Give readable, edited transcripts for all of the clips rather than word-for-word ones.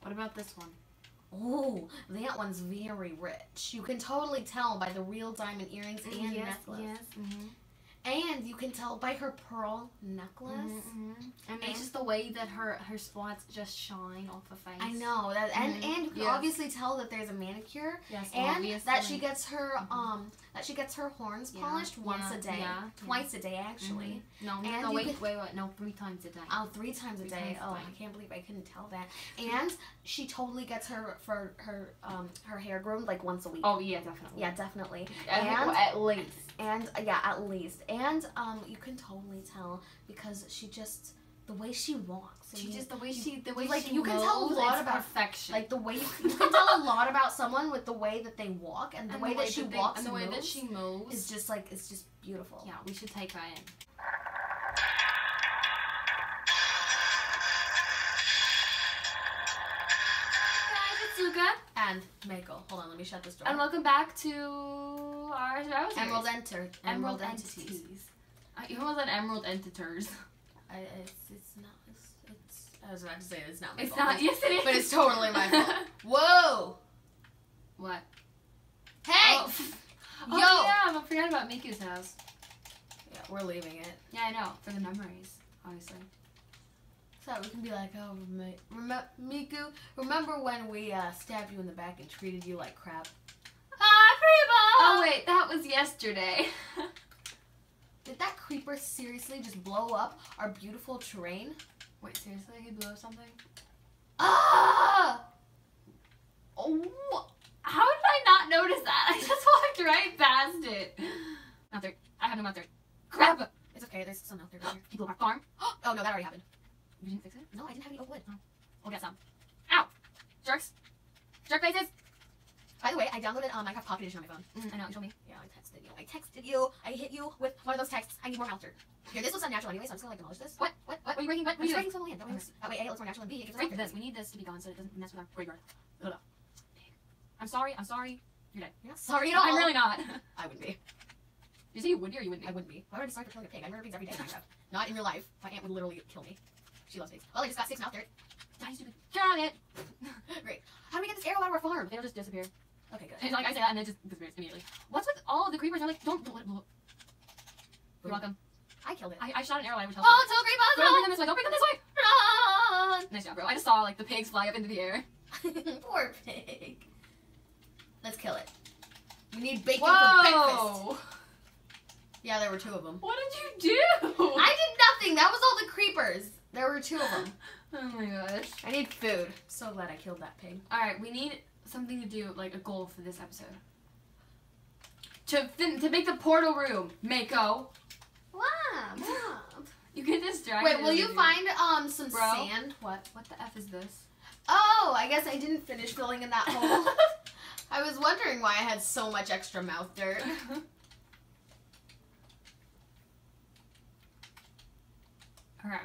What about this one? Oh, that one's very rich. You can totally tell by the real diamond earrings and necklace. Yes. Mm-hmm. And you can tell by her pearl necklace. Mm-hmm. And it's just the way that her spots just shine off her face. I know that, and you can obviously tell that there's a manicure. Yes, and obviously. that she gets her horns polished once a day, twice a day actually. Mm-hmm. No, wait, 3 times a day. Oh, 3 times a day. Oh, I can't believe I couldn't tell that. And she totally gets her hair groomed like once a week. Oh yeah, definitely. Yeah, definitely. And at least. And at least. And you can totally tell because she just the way she walks. She just the way she you can tell a lot about perfection. Like the way you can tell a lot about someone with the way that they walk and the way that she walks and the way that she moves. Is just like it's just beautiful. Yeah, we should take her in. Suga and Mako. Hold on, let me shut this door. And welcome back to our show. Emerald Entities. You almost said Emerald Entitors. It's not. I was about to say it's not my fault. It's not. Yes, it is. But it's totally my fault. Whoa. What? Hey. Yo. Yeah, I forgot about Miku's house. Yeah, we're leaving it. Yeah, I know for the memories, obviously. So we can be like, oh, Miku, remember when we stabbed you in the back and treated you like crap? Oh wait, that was yesterday. Did that creeper seriously just blow up our beautiful terrain? Wait, seriously? He blew up something? Ah! Oh, how did I not notice that? I just walked right past it. Out there. I have no out there. Crap! It's okay, there's some out there. He blew up our farm. Oh no, that already happened. You didn't fix it? No, I didn't have any oak wood. Oh. We'll get some. Ow! Jerks! Jerk faces! By the way, I downloaded Minecraft Pocket Edition on my phone. I know, you told me. Yeah, I texted you. I hit you with one of those texts. I need more mouth dirt. Here, this was unnatural anyway, so I'm just gonna like demolish this. What? What are you breaking? What? I'm just breaking some land. That way A, it looks more natural, and B, it gets right for this. We need this to be gone so it doesn't mess with our graveyard. I'm sorry. You're dead. You're not sorry at all. I'm really not. I wouldn't be. You say you would be or you wouldn't be? I wouldn't be. Why would I be sorry for killing a pig? I murder pigs every day in Minecraft. Not in real life. My aunt would literally kill me. She loves pigs. Well, I just got 6 mouth dirt. Die, stupid. Got it. Great. How do we get this arrow out of our farm? It'll just disappear. Okay, good. It's like I say that and it just disappears immediately. What's with all of the creepers? They're like, don't let it blow up. You're welcome. I killed it. I shot an arrow. I would tell oh, it's so great, Don't bring them this way. Don't bring them this way. Run! Nice job, bro. I just saw like the pigs fly up into the air. Poor pig. Let's kill it. We need bacon for breakfast. Yeah, there were 2 of them. What did you do? I did nothing. That was all the creepers. There were 2 of them. Oh my gosh. I need food. So glad I killed that pig. Alright, we need something to do, like a goal for this episode. To make the portal room, Mako. Mom. You get distracted. Wait, will you find some Bro, sand? What the F is this? Oh, I guess I didn't finish filling in that hole. I was wondering why I had so much extra mouth dirt. Okay.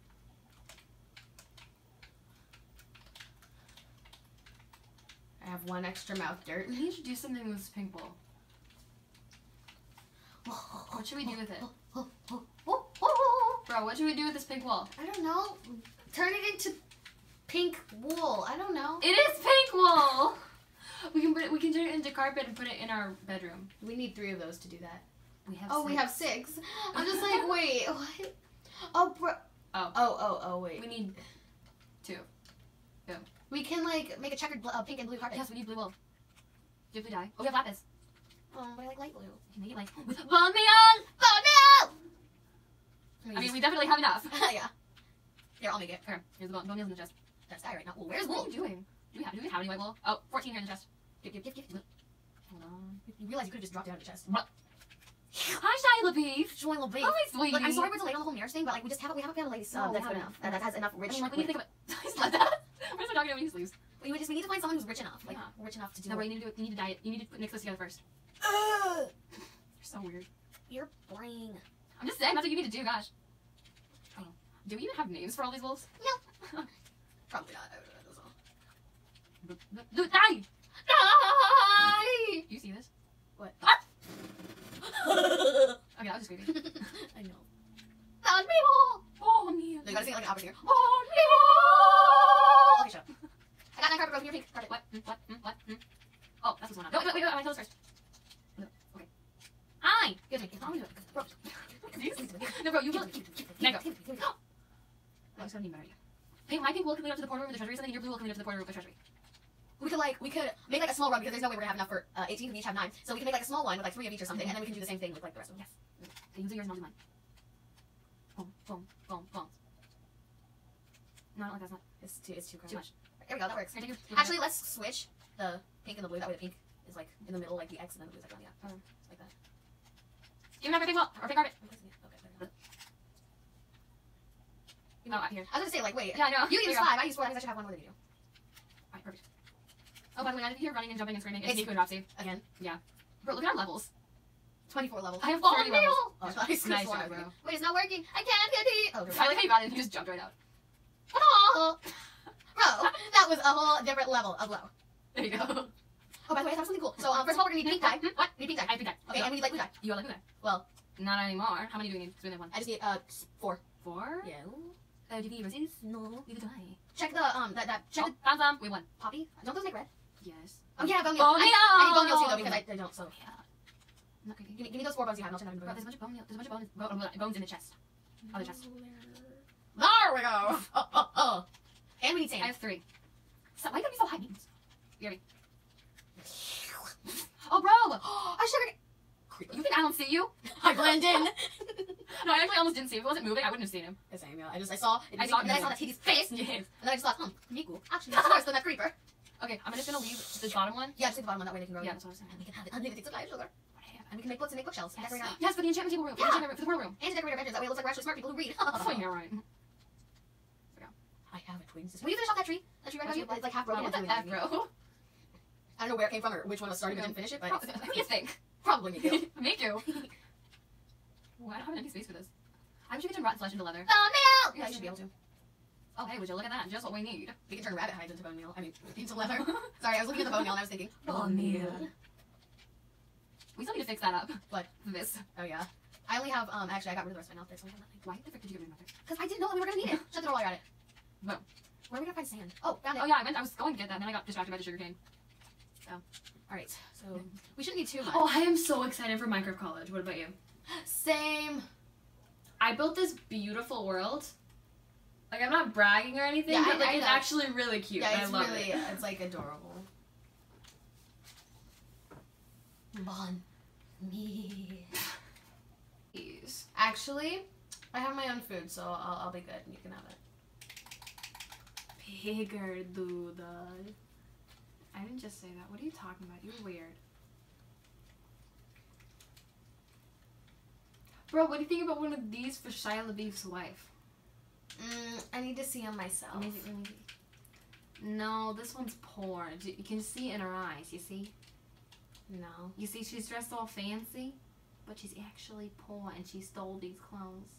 I have 1 extra mouth dirt. We need to do something with this pink ball. What should we do with it? Bro, what should we do with this pink wall? I don't know. Turn it into pink wool. I don't know. It is pink wool. We can turn it into carpet and put it in our bedroom. We need 3 of those to do that. We have. Oh, 6. we have 6. I'm just like, wait, what? Oh, bro. Oh, wait. We need 2. Go. We can like make a checkered pink and blue carpet. Yes, we need blue wool. Do you have blue dye? Oh, we have lapis. Oh, but I like light blue. You can make it like with bone meal. I mean, we definitely have enough. Yeah. Here, I'll make it. Here, here's the bone meal's in the chest. That's dye right now. Well, where's What wool? are you doing? Do we have any white wool? Oh, 14 here in the chest. Give. Hold on. You realize you could have just dropped it out of the chest. Hi, Shia LaBeef. Join LaBeef. Oh, my sweetie. Look, I'm sorry we're delayed on the whole marriage thing, but like we haven't found a lady No, that's good enough. That has enough rich. I mean, like, we need to think of it. He's like that. We're just talking about his sleeves. We need to find someone who's rich enough. Like rich enough to do No, it. but you need to do it. You need to dye it. You need to mix this together first. Ugh. You're so weird. You're boring. I'm just saying, that's what you need to do, gosh. Oh. Do we even have names for all these wolves? No. Probably not. Die! Die! You see this? What? Ah! Okay, that was just creepy. I know. Found me! Oh, me! You gotta sing it like an opera here. Oh, me! Okay, shut up. Bro, give me your pink carpet. What? What? What? Oh, that's what's going on. No, wait, I want to kill this first. No, okay. Hi! Give it to me. I'm gonna do it. Bro. Give it to me. No, bro, you kill it. There you go. Give it to me. Oh, it's gonna be better. Hey, my pink will clean up to the portal room of the treasury, and your blue will clean up to the portal room of the treasury. We could make like a small run because there's no way we're gonna have enough for 18. We each have 9, so we can make like a small one with like 3 of each or something, and then we can do the same thing with like the rest of them. Yes. Okay, you do yours and I'll do mine. Boom, boom, boom, boom. No, I don't like that. It's too Too much. There we go. That works. Here, take your- Actually, let's switch the pink and the blue. That way the pink is like in the middle, like the X, and then the blue's like on the up. Like that. Give me my pink wall, or pink carpet. Okay, there we go. Oh, up here. I was gonna say like, wait. Yeah, I know. You There use go. 5. I use 4. That means I should have one more than you do. Alright, perfect. Oh, by the way, I did hear running and jumping and screaming. It's It's- Nico and Roxy. Again. Bro, look at our levels. 24 levels. I have Oh, 30 no! levels. Oh, nice, Nice job, job, bro. Wait, it's not working. I can't get it. Oh, I like how you got it and you just jumped right out. oh. Bro, that was a whole different level of low. There you go. Oh, by the way, I thought of something cool. So, first of all, we're gonna need pink dye. What? We need pink dye. I have pink dye. Okay, and we need like blue dye. You are like who then? Well, Not anymore. How many do we need? 'Cause we only have one. I just need 4. 4? Yeah. DV versus? No. Neither do I. Check the check Oh, found some. We won. the poppy. Don't those make red? Yes. Oh yeah, bone meal. Bone I need bone meal too meal! though because I don't. So Yeah. I'm not crazy. give me those 4 bones you have. And I'll check out Bro, there's a bunch of bone meal. There's a bunch of bones in the chest. Other chest. There we go. And we need I sand. have 3. So, why you gotta be so high? Oh, bro! I should You think I don't see you? I blend in. No, I actually almost didn't see him. If he wasn't moving, I wouldn't have seen him. The same, yeah. I saw it. I saw and then I it. saw that hideous face. Yes. And then I just thought, Miku. Actually, that's worse than that creeper. Okay, I'm just gonna leave this bottom one. Yeah, just take the bottom one. That way they can grow. Yeah, Yeah. that's what I was saying. And we can have it unlimited supply of sugar. And we can make books and make bookshelves. And decorate our Yes, for the enchantment table room. For the Yeah. enchantment room. For the portal room. and to decorate our bedrooms. That way it looks like we're actually smart people who read. Oh, yeah, right. I have a twin sister. Will you finish off that tree? That tree right by you? It's like half broken. What It's the really F, heavy. bro? I don't know where it came from or which one was starting but didn't finish it, but What do you think? probably me too. Me too. Well, I don't have any space for this. I wish we could turn rotten flesh into leather. Bone meal! Yeah, you should be able to. Oh, hey, would you look at that? Just what we need. We can turn rabbit hides into bone meal. I mean, into leather. Sorry, I was looking at the bone meal and I was thinking, Bone meal. We still need to fix that up. What? This. Oh yeah. I only have, actually I got rid of the rest of my mouth there, so I have nothing. Why the frick did you give me nothing? Because I didn't know that we were going to need it. Shut the door while you're at it. Boom. Where are we going to find sand? Oh, found it. Oh yeah, I was going to get that, and then I got distracted by the sugar cane. Alright, so we shouldn't need too much. Oh, I am so excited for Minecraft College. What about you? Same. I built this beautiful world. Like, I'm not bragging or anything, Yeah, but like I it's know. actually really cute. Yeah, and it's I love really, it. it's like adorable. Bon me. Jeez. Actually, I have my own food, so I'll be good and you can have it. Bigger, dude. I didn't just say that. What are you talking about? You're weird. Bro, what do you think about one of these for Shia LaBeouf's wife? I need to see them myself. Amazing. No, this one's poor. You can see in her eyes, you see? No. You see she's dressed all fancy, but she's actually poor and she stole these clothes.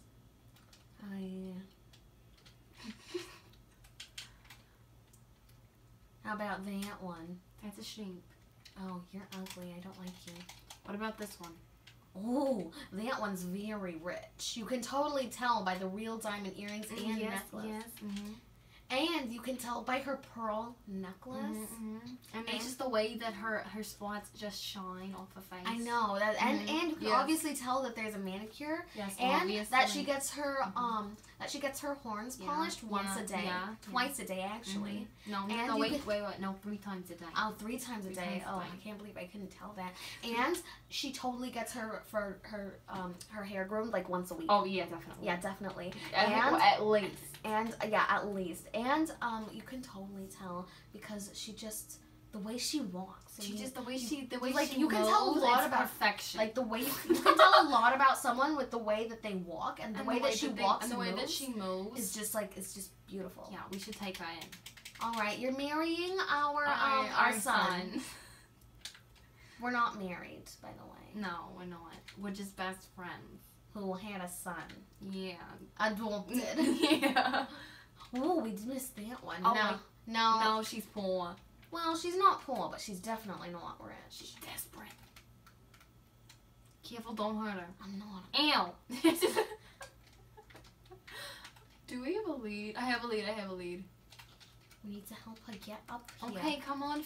How about that one? That's a sheep. Oh, you're ugly. I don't like you. What about this one? Oh, that one's very rich. You can totally tell by the real diamond earrings and necklace. Yes. Mm-hmm. And you can tell by her pearl necklace. And it's just the way that her spots just shine off her face. I know that, and you can Yes. obviously tell that there's a manicure, Yes, and obviously. that she gets her horns Yeah, polished once yeah, a day, yeah, twice a day actually. No, And no, you wait, could- wait, no, 3 times a day. Oh, 3 times a 3 day. times a Oh, day. I can't believe I couldn't tell that. And she totally gets her hair grown like once a week. Oh yeah, definitely. Yeah, definitely. At least. And yeah, at least. And you can totally tell because she just the way she walks. I She mean, just the way she like, she you can tell a moves, lot it's about- perfection. like the way you can tell a lot about someone with the way that they walk and the way that she walks and the way moves that she moves is just like it's just beautiful. Yeah, we should take her in. All right, you're marrying our son. We're not married, by the way. No, we're not. We're just best friends. Who had a son? Yeah. Adopted. Yeah. Oh, we missed that one. Oh, no, no. No, she's poor. Well, she's not poor, but she's definitely not rich. She's desperate. Careful, don't hurt her. I'm not. Ew. Do we have a lead? I have a lead. We need to help her get up here. Okay, come on,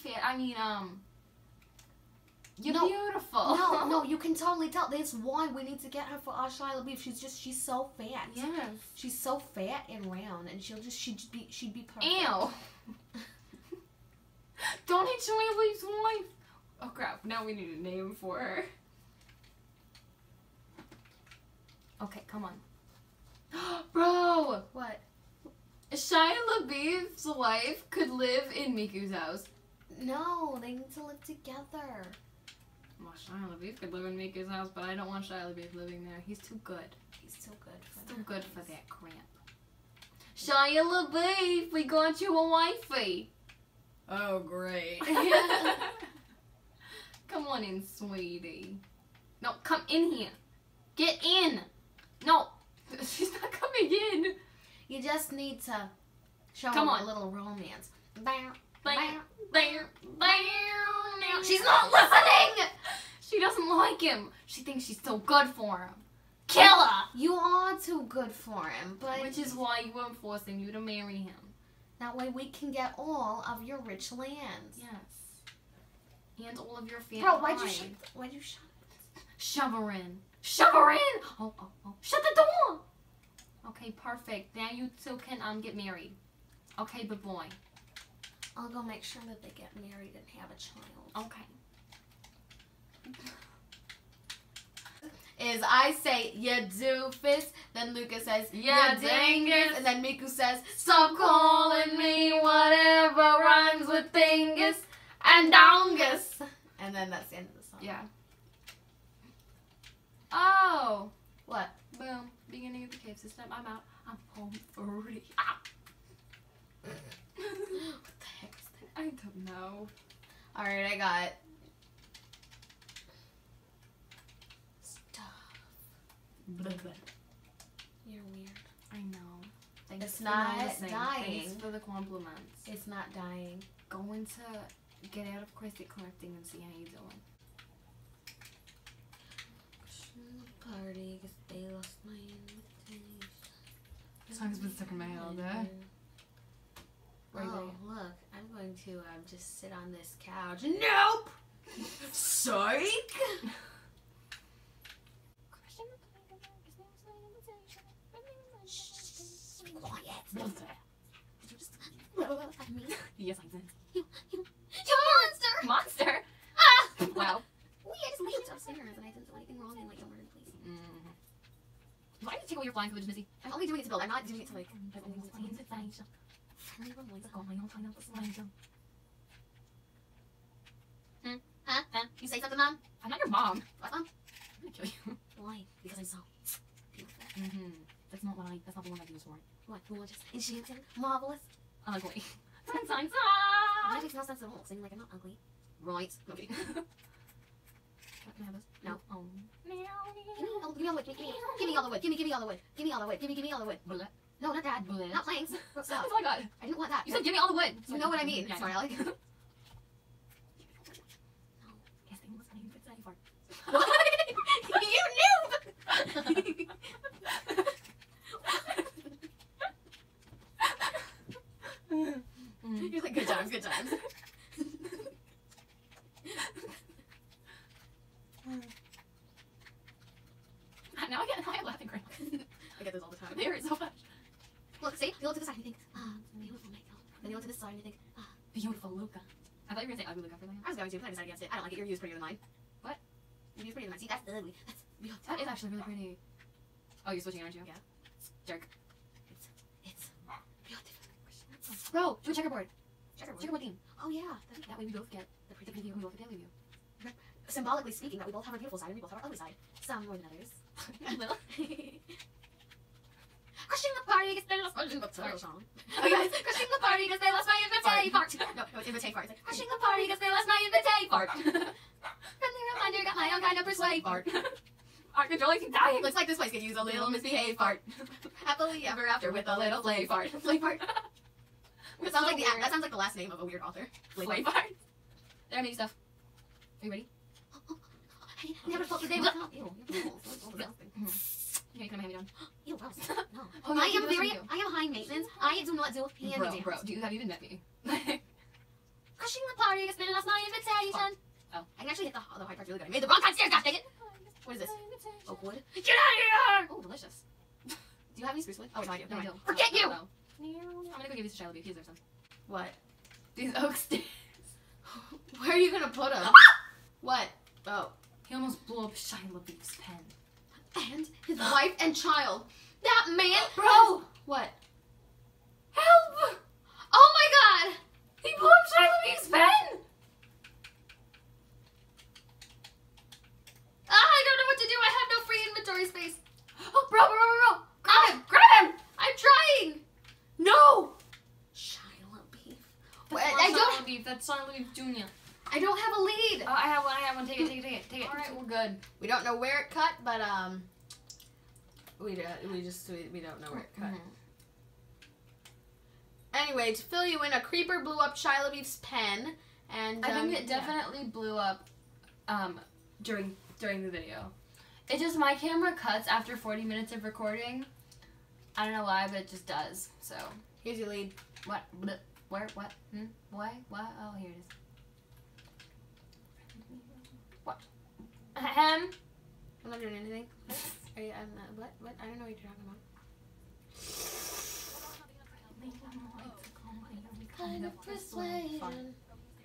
you're No. beautiful. No, you can totally tell. That's why we need to get her for our Shia LaBeouf. She's so fat. Yes. She's so fat and round, and she'd be perfect. Ew. Don't hit Shia LaBeouf's wife. Oh crap! Now we need a name for her. Okay, come on. Bro, What? Shia LaBeouf's wife could live in Miku's house. No, they need to live together. Well, Shia LaBeouf could live in Miku's house, but I don't want Shia LaBeouf living there. He's too good. He's too good for He's too that. good for that cramp. Shia LaBeouf, we got you a wifey. Oh, great. Come on in, sweetie. No, come in here. Get in. No, she's not coming in. You just need to show Come her on. a little romance. Bam, bam, bam. She's not listening! She doesn't like him. She thinks she's so good for him. Kill her! You are too good for him, but Which is why I'm forcing you to marry him. that way we can get all of your rich lands. Yes. And all of your family. Bro, why'd you shut Shove her in. Shove her in! Oh. Shut the door! Okay, perfect. Now you two can get married. Okay, but boy. I'll go make sure that they get married and have a child. Okay. Is I say, you doofus, then Lucas says, Yeah, you dingus, dingus. and then Miku says, stop calling me whatever rhymes with dingus and dongus. And then that's the end of the song. Yeah. Oh! What? Boom. Beginning of the cave system. I'm out. I'm home free. Ah. What the heck is that? I don't know. Alright, I got stuff. You're weird. I know. Thanks It's for not noticing. dying. Thanks for the compliments. It's not dying. Going to get out of credit collecting and see how you doing. Party, 'cause they lost my invitation. This song's been stuck in my head all day. Right, Oh, right. look, I'm going to just sit on this couch. Nope! Psych! Quiet. Did you just at me? Yes, I did. You monster! Monster! Ah! Wow. I just went upstairs and I didn't do anything wrong in like a murder place. Why did you take away your flying privilege, Missy? I'm only doing it to build. I'm not doing it to like. Friendly remote. Huh? You say something, Mom? I'm not your mom. What, Mom? I'm gonna kill you. Why? Because I'm so beautiful. That's not the one I use for it. What? Gorgeous, enchanting, marvelous. Ugly. Sign, That makes no sense at all. Saying like I'm not ugly. Right. Okay. Can I have this? No. Oh. Give me all the wood. Give me all the wood. Give me all the wood. Give me all the wood. Give me all the wood. Bullet. No, not that. Bullet. Not planks. That's Stop. all I got. I didn't want that. You said give me all the wood. You know what I mean. Yeah, Sorry, Alec. Yes, they must have been safe for. You noob! You're like, good times, good times. Now I have laughing cramp. I get this all the time. They hurt so much. Look, see? You look to the side and you think, beautiful makeup. Then you look to this side and you think, Beautiful Luca. I thought you were gonna say ugly Luca for that. I was going to, but I decided against it. I don't like it. Your view's prettier than mine. What? Your view's prettier than mine. See, that's ugly. That's beautiful. That is actually really pretty. Oh, you're switching, aren't you? Yeah. Jerk. It's beautiful. Bro, do a checkerboard. Checkerboard. Checkerboard game. Oh, yeah. That way we both get the pretty view and we both get the daily view. Symbolically speaking, that we both have our beautiful side and we both have our ugly side. Some more than others. A little. Crushing the party because they lost my invitation. song. Oh, yes. Crushing the party because they lost my invitation part. No, it's invitation part. It's like, crushing the party because they lost my invitation part. Friendly reminder, got my own kind of persuade part. Art control keep dying. Looks like this place could use a little misbehaved part. Happily ever after with a little play part. Play part. That sounds like the last name of a weird author. Play part. There, I made stuff. Are you ready? Never felt the day without you. Okay, can I have you done? Ew, gross. No. Oh, yeah, I you am do very, listen to. I am high maintenance. I do not do handy Bro, dance. bro, do you have you even met me? Crushing the party, it's been lost my invitation. Oh. I can actually hit the hard part really good. I made the wrong kind of stairs, gosh dang it. What is this? Oak wood? Get out of here! Oh, delicious. Do you have any spruce wood? Oh, wait, no, I do. No, I Never don't. mind. Forget you! No. I'm gonna go give these to Shia LaBeouf. He deserves them. What? These oak sticks. Where are you gonna put them? What? Oh. He almost blew up Shia LaBeouf's pen. And his wife and child. That man, Bro! What? Help! Oh my god! He blew up Shia LaBeouf's pen! I don't know what to do. I have no free inventory space. Oh, bro! Grab him! Grab him! I'm trying. No! Shia LaBeouf. That's I not don't. Shia LaBeouf. That's Shia LaBeouf Jr. I don't have a lead. Oh, I have one. Take it. Alright, we're good. We don't know where it cut, but we don't know where it cut. Anyway, to fill you in, a creeper blew up Shia LaBeouf's pen, and I think it definitely blew up during the video. It just, my camera cuts after 40 minutes of recording. I don't know why, but it just does. So Here's your lead. what? Where? What? Why? What? Oh, here it is. What? I'm not doing anything. Are you, what? I don't know what you're talking about. Kind of persuasion.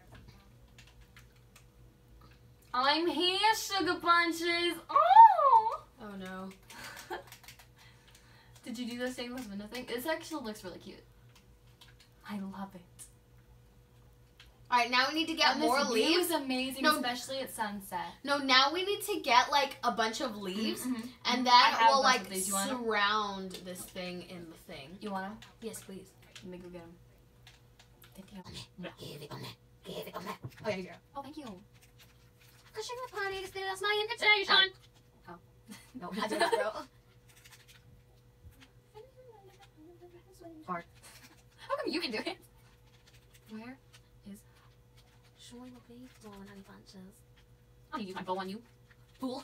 I'm here, sugar punches. Oh! Oh no. Did you do the stainless window thing? This actually looks really cute. I love it. Alright, now we need to get And more this view leaves. is amazing, No. especially at sunset. No, now we need to get like a bunch of leaves, Mhm. and I that have will a bunch like of these. You want 'em? surround this thing in the thing. You want them? Yes, please. Let me go get them. Oh yeah, here. Oh, thank you. Crushing the party, because that's my invitation. No, I did that, bro. Fart. How come you can do it? Where? Showing the beef blowing honey punches. I'm gonna use my bow on you. Fool.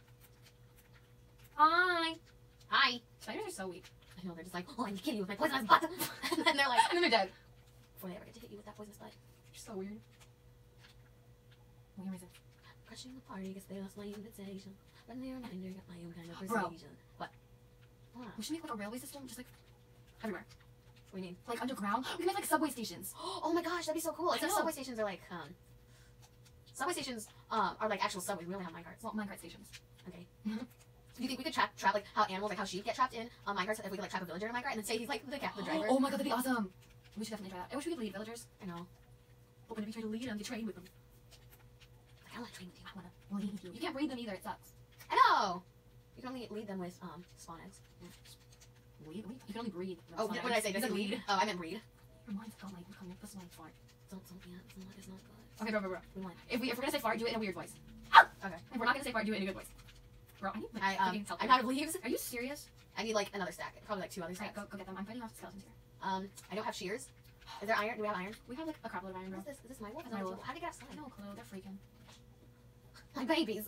Hi. Hi. Spiders are so weak. I know, they're just like, oh, I need to kill you with my poisonous butt. And then they're like, And then they're dead. before they ever get to hit you with that poisonous butt. You're so weird. Weird reason. Crushing the party because they lost my invitation. But they reminder got my own kind of Bro. persuasion. What? What? We should make like a railway system, just like everywhere. What do you mean? Like underground. We can make like subway stations. Oh my gosh, that'd be so cool. I Except know. subway stations are like, subway stations are like actual subways. We only have minecarts. Well, minecart stations. Okay. Do you think we could trap like how animals, like how sheep get trapped in minecarts? If we could like trap a villager in a minecart and then say he's like the driver. Oh my god, that'd be awesome. We should definitely try that. I wish we could lead villagers. I know. But when we try to lead them, to train with them. Like, I don't want to train with you. I wanna lead you. You can't breed them either. It sucks. I know. You can only lead them with spawn eggs. Lead? You can only breed. Oh, what did I say? Does it lead? Oh, I meant breed. Your mind's gone like this is like fart. Don't yeah, it's not good. Okay, bro. We want. If we're gonna say fart, do it in a weird voice. Okay. If we're not gonna say fart, do it in a good voice. Bro, I need like, freaking help. I'm out of leaves. Are you serious? I need like another stack. Probably like 2 other Alright, stacks. go get them. I'm fighting off skeletons here. I don't have shears. Is there iron? Do we have iron? We have like a crap load of iron, bro. What is this? Is this my wolf? That's my wolf. How did it get outside? No clue. They're freaking. My babies.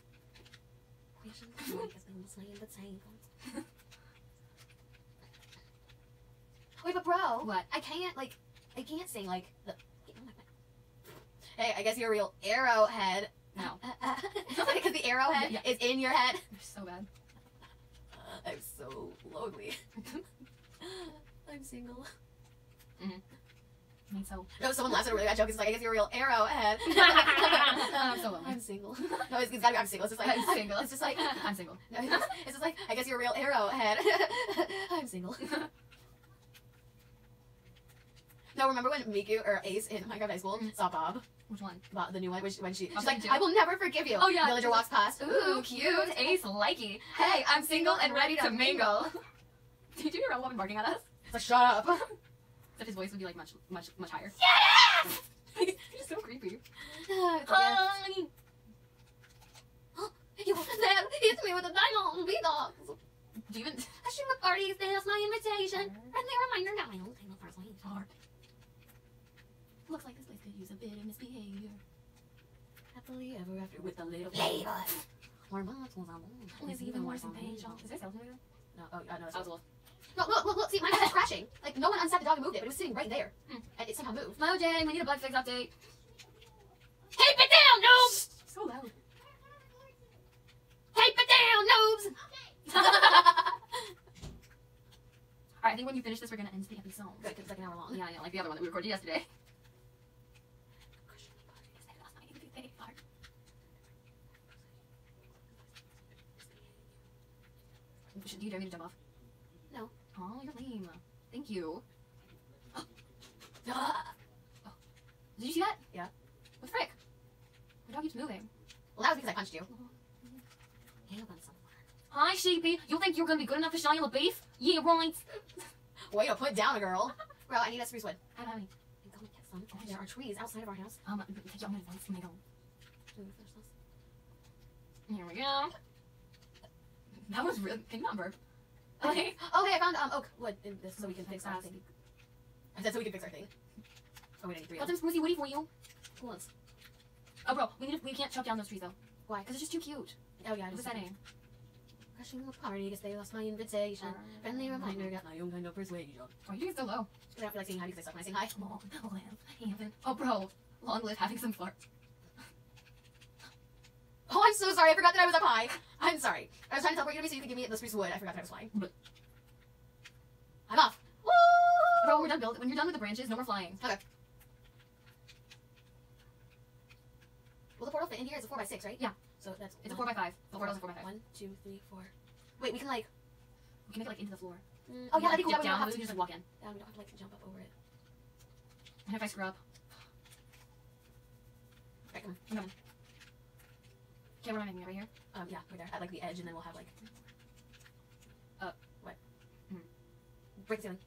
Wait, but bro, What? I can't sing like the. Hey, I guess you're a real arrowhead. No. Because the arrowhead Yeah. is in your head. They're so bad. I'm so lonely. I'm single. Me so. No, someone laughs at a really bad joke. It's like, I guess you're a real arrowhead. I'm so lonely. I'm single. No, it's gotta be I'm single. It's just like, I'm single. It's just like, I'm single. no, it's just like, I guess you're a real arrowhead. I'm single. No, remember when Miku or Ace in Minecraft High School saw Bob? Which one? Bob, the new one, when she's Bob like, Jr. I will never forgive you. Oh, yeah. Villager walks past. Ooh, cute. Ace likey. Hey, I'm single and ready to mingle. Did you hear a woman barking at us? It's like, shut up. Except his voice would be like much higher. Yes! He's so creepy. It's like, Honey. you there, hit me with a diamond beatbox. Do you even? I should have parties, that's my invitation. And they reminder got my own kind of personal Hard. Looks like this place could use a bit of misbehavior. Happily ever after with a little flavor. More muscles on Is even worse than pain, Sean? Is there sales movie? No, oh, no, that's That was a wolf. Look, see, mine was crashing. Like, no one unstepped the dog and moved it, but it was sitting right there. And it somehow moved. Mojang, we need a bug fix update. Tape it down, noobs! So loud. Tape it down, noobs! Alright, I think when you finish this, we're gonna end the episode. Good, because it's like an hour long. Yeah, like the other one that we recorded yesterday. Do you dare me to jump off? No. Oh, you're lame. Thank you. Oh. Did you see that? Yeah. What the frick? My dog keeps moving. Well, that was because I punched you. Hi, sheepy. You think you're gonna be good enough to shine the beef? Yeah, right. Way to put down a girl. Bro, I need a spruce wood. How about me? I'm going to get some. Oh, there are trees outside of our house. Take your own advice, and I go. There's this. Here we go. That was really. Can you not burp? Okay. Okay, I found oak wood in this so we can fix our thing. I said so we can fix our thing. Oh, we need 3 Got some smoothie woody for you. Who wants? Oh, bro, we can't chop down those trees though. Why? Because it's just too cute. Oh yeah, What's that name? Crashing the party, guess they lost my invitation. Friendly reminder, got my own kind of persuasion. Why are you doing so low? I don't feel like saying hi because I suck when I sing hi. Oh, bro, long live having some fart. Oh, I'm so sorry. I forgot that I was up high. I'm sorry. I was trying to teleport you to me so you could give me the spruce wood. I forgot that I was flying. I'm off. Woo! Bro, we're done building. When you're done with the branches, no more flying. Okay. Will the portal fit in here? It's a 4x6, right? Yeah. So that's It's a 4x5. The portal's a 4x5. 1, 2, 3, 4. Wait, we can like. We can make it like into the floor. Oh yeah, that'd be cool. Dip That way we don't down, have we to can just walk in. Yeah, we don't have to like jump up over it. And if I screw up, Right, come I'm coming. Okay, what am I making? Right here? on. Yeah, right there. At like the edge, and then we'll have like. What? Break the ceiling.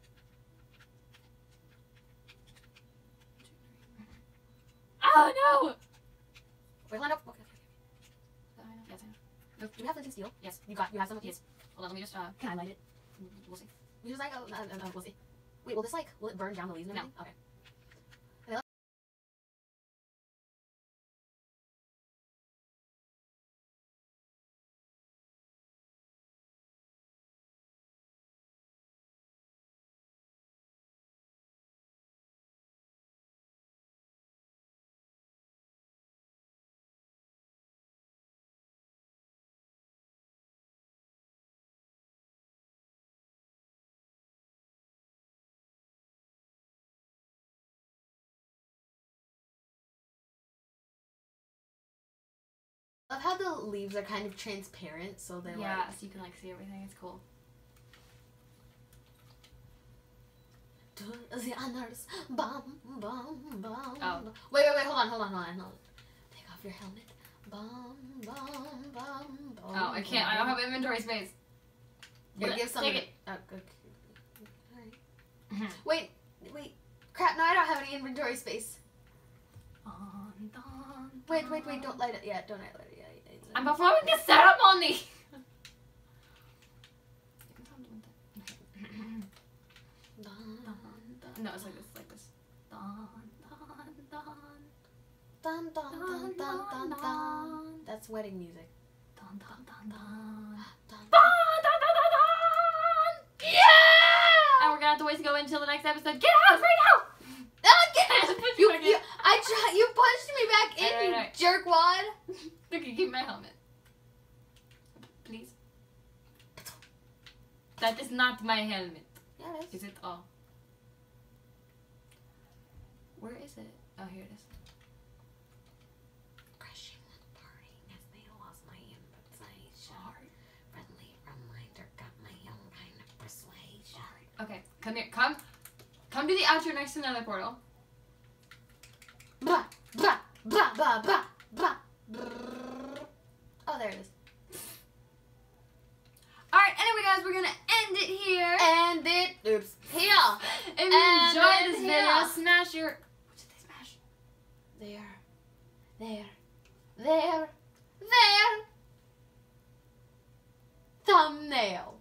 Oh no! Wait, line up. Okay. Yes, I know. Do we have flint and steel? Yes. You have some of these? Yes. Hold on, let me just Can I light it? we'll see. We just like, we'll see. Wait, will this like, will it burn down the leaves and No. everything? Okay. I love how the leaves are kind of transparent, so they're Yeah, like. so you can like see everything. It's cool. Do the honors. Bum, bum, bum. Oh. Wait, hold on. Take off your helmet. Bum, bum, bum, bum. Oh, I can't. I don't have inventory space. Here, give some. Take it. Oh, good. Alright. Wait. Crap, no, I don't have any inventory space. Wait, don't light it yet. Don't light it yet. I'm performing the ceremony! No, it's like this, Dun, dun, dun, dun, dun, dun. That's wedding music. Dun, dun, dun, dun. Dun, Dun, dun, dun, dun, dun. Yeah! And we're gonna have to wait to go until the next episode. Get out right now! Again! You punched me back in, Alright. you jerkwad! Okay, give me my helmet. Please. That is not my helmet. Yeah, it is. Is it? Oh. Where is it? Oh, here it is. Crashing the party as they lost my invitation. Friendly reminder, got my own kind of persuasion. Okay, come here. Come to the outro next to another portal. Blah, blah, blah, blah, blah, blah. Brrr. Oh, there it is. Alright, anyway guys, we're gonna end it here. And it, oops, here. If you enjoyed this here. video, smash your... What did they smash? There. Thumbnail.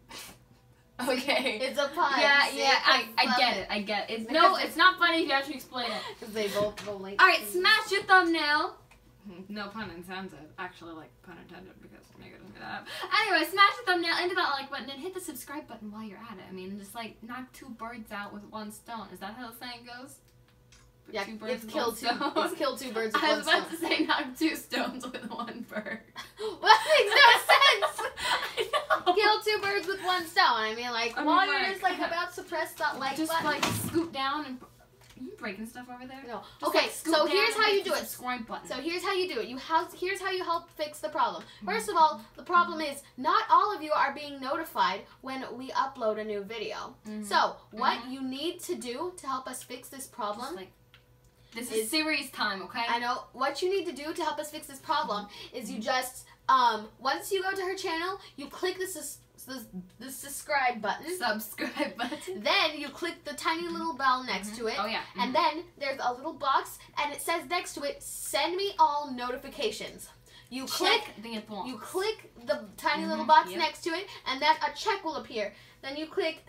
Okay. It's a pun. Yeah, See, I get it. It's not funny if you actually explain it. Because they both go like. Alright, smash your thumbnail. No pun intended. Actually, like, pun intended because Megan made that up. Anyway, smash the thumbnail into that like button and hit the subscribe button while you're at it. I mean, just like knock 2 birds out with 1 stone. Is that how the saying goes? Yeah, 2 birds it's with kill 1 two. stone. It's kill 2 birds with I 1 was stone. about to say knock 2 stones with 1 bird. Well, that makes no sense. I know. Kill 2 birds with 1 stone. I mean, like, I mean, while like, you're just like about to press that like just button. like scoot down and. Are you breaking stuff over there? No. Just, Okay, like, scoot so down here's and how hit you do the it. subscribe button. So here's how you do it. Here's how you help fix the problem. First of all, the problem is not all of you are being notified when we upload a new video. So what you need to do to help us fix this problem, Just, like, this is serious time, okay? I know what you need to do to help us fix this problem is you just once you go to her channel, you click the subscribe button. Subscribe button. Then you click the tiny little bell next to it. Oh yeah. And then there's a little box, and it says next to it, "Send me all notifications." You click the tiny little box next to it, and then a check will appear. Then you click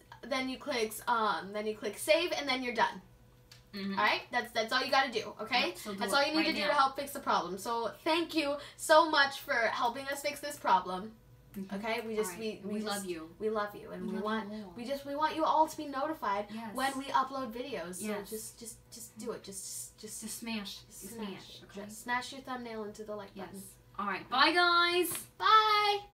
save, and then you're done. All right, that's all you got to do. Okay, Yep, so that's all you need to do to help fix the problem. So thank you so much for helping us fix this problem. Okay, we love you. We love you, and we want you you all to be notified Yes. when we upload videos. So Yes. just do it. Just smash. smash. Okay. Just smash your thumbnail into the like button. Yes. All right. Bye, guys. Bye.